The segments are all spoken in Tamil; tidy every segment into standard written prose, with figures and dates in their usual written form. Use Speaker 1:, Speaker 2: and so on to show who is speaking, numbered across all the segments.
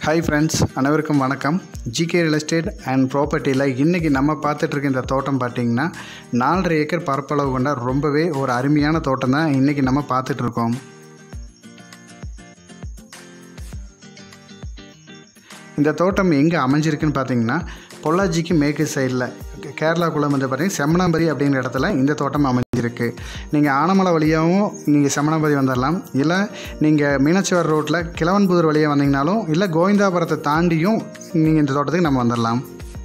Speaker 1: Hi friends, அனைவருக்கும் வணக்கம். GK Real Estate and Propertyல இன்னைக்கு நம்ம பார்த்துட்டு இருக்க இந்த தோட்டம் பாத்தீங்கன்னா 4.5 ஏக்கர் பரப்பளவு கொண்ட ரொம்பவே ஒரு அருமையான தோட்டம் தான் இன்னைக்கு நம்ம பார்த்துட்டு இருக்கோம். இந்த தோட்டம் எங்க அமைஞ்சிருக்குன்னு பாத்தீங்கன்னா பொள்ளாச்சிக்கு மேற்கு சைடுல கேரளாக்குள்ள வந்து பாத்தீங்கன்னா செம்மனாம்பரி அப்படிங்கிற இடத்துல இந்த தோட்டம் அமைஞ்சிருக்கு. நீங்க ஆனமலை வழியாவும் நீங்க செம்மனாம்பரி வந்துடலாம், இல்ல நீங்க மீனாட்சிவார் ரோட்ல கிழவன்புதூர் வழியா வந்தீங்கனாலும், இல்ல கோவிந்தாபுரத்தை தாண்டியும் நீங்க இந்த தோட்டத்துக்கு நம்ம வந்துடலாம்.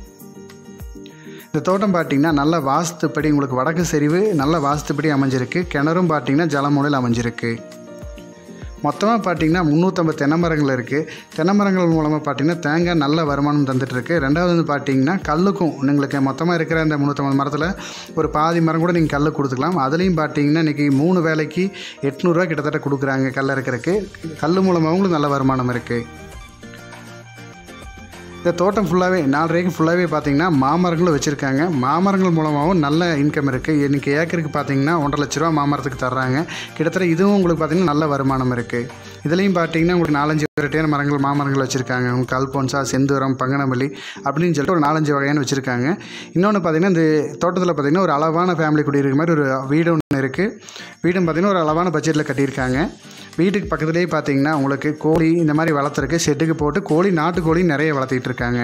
Speaker 1: இந்த தோட்டம் பார்த்தீங்கன்னா நல்ல வாஸ்துப்படி உங்களுக்கு வடக்கு சரிவு நல்ல வாஸ்துப்படி அமைஞ்சிருக்கு. கிணறும் பார்த்தீங்கன்னா ஜலமூலையில் அமைஞ்சிருக்கு. மொத்தமாக பார்த்தீங்கன்னா 350 தென்னை மரங்கள் இருக்குது. தென்னை மரங்கள் மூலமாக பார்த்தீங்கன்னா தேங்காய் நல்ல வருமானம் தந்துட்டுருக்கு. ரெண்டாவது வந்து பார்த்தீங்கன்னா கல்லுக்கும் உங்களுக்கு மொத்தமாக இருக்கிற அந்த 350 மரத்தில் ஒரு பாதி மரம் கூட நீங்கள் கல் கொடுத்துக்கலாம். அதுலேயும் பார்த்தீங்கன்னா இன்றைக்கி 3 வேலைக்கு 800 ரூபா கிட்டத்தட்ட கொடுக்குறாங்க கல் இருக்கிறதுக்கு. கல் மூலமாக உங்களுக்கு நல்ல வருமானம் இருக்குது. இந்த தோட்டம் ஃபுல்லாகவே 4 ஏக்கர் ஃபுல்லாகவே பார்த்தீங்கன்னா மாமரங்களும் வச்சுருக்காங்க. மாமரங்கள் மூலமாகவும் நல்ல இன்கம் இருக்குது. இன்றைக்கி ஏக்கருக்கு பார்த்தீங்கன்னா 1.5 லட்ச ரூபா மாமரத்துக்கு தர்றாங்க. கிட்டத்தட்ட இதுவும் உங்களுக்கு பார்த்தீங்கன்னா நல்ல வருமானம் இருக்குது. இதுலேயும் பார்த்தீங்கன்னா உங்களுக்கு 4-5 வெரைட்டியான மரங்கள் மாமரங்கள் வச்சுருக்காங்க. உங்களுக்கு அல்போன்சா, செந்தூரம், பங்கனமல்லி அப்படின்னு சொல்லிட்டு ஒரு 4-5 வகையான வச்சுருக்காங்க. இன்னொன்று பார்த்தீங்கன்னா இந்த தோட்டத்தில் பார்த்தீங்கன்னா ஒரு அளவான ஃபேமிலி குடியிருக்கிற மாதிரி ஒரு வீடு ஒன்று இருக்குது. வீடும் பார்த்தீங்கன்னா ஒரு அளவான பட்ஜெட்டில் கட்டியிருக்காங்க. வீட்டுக்கு பக்கத்துலேயே பார்த்தீங்கன்னா உங்களுக்கு கோழி இந்த மாதிரி வளர்த்துருக்கு. ஷெட்டுக்கு போட்டு கோழி நாட்டுக்கோழி நிறைய வளர்த்திட்டு இருக்காங்க.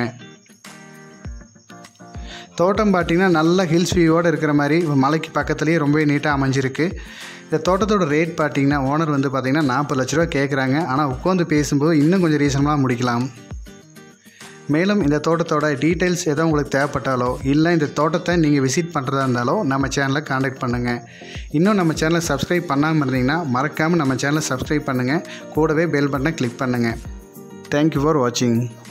Speaker 1: தோட்டம் பார்த்தீங்கன்னா நல்ல ஹில்ஸ் வியூவோடு இருக்கிற மாதிரி மலைக்கு பக்கத்துலேயே ரொம்பவே நீட்டாக அமைஞ்சிருக்கு. இந்த தோட்டத்தோட ரேட் பார்த்தீங்கன்னா ஓனர் வந்து பார்த்தீங்கன்னா 40 லட்ச ரூபா கேட்குறாங்க. ஆனால் உட்காந்து பேசும்போது இன்னும் கொஞ்சம் ரீசனபிளாக முடிக்கலாம். மேலும் இந்த தோட்டத்தோட டீட்டெயில்ஸ் எதோ உங்களுக்கு தேவைப்பட்டாலோ இல்லை இந்த தோட்டத்தை நீங்கள் விசிட் பண்ணுறதா இருந்தாலோ நம்ம சேனலை காண்டாக்ட் பண்ணுங்கள். இன்னும் நம்ம சேனலை சப்ஸ்கிரைப் பண்ணாமல் இருந்தீங்கன்னா மறக்காமல் நம்ம சேனலை சப்ஸ்கிரைப் பண்ணுங்கள். கூடவே பெல் பட்டனை கிளிக் பண்ணுங்கள். தேங்க்யூ ஃபார் வாட்சிங்.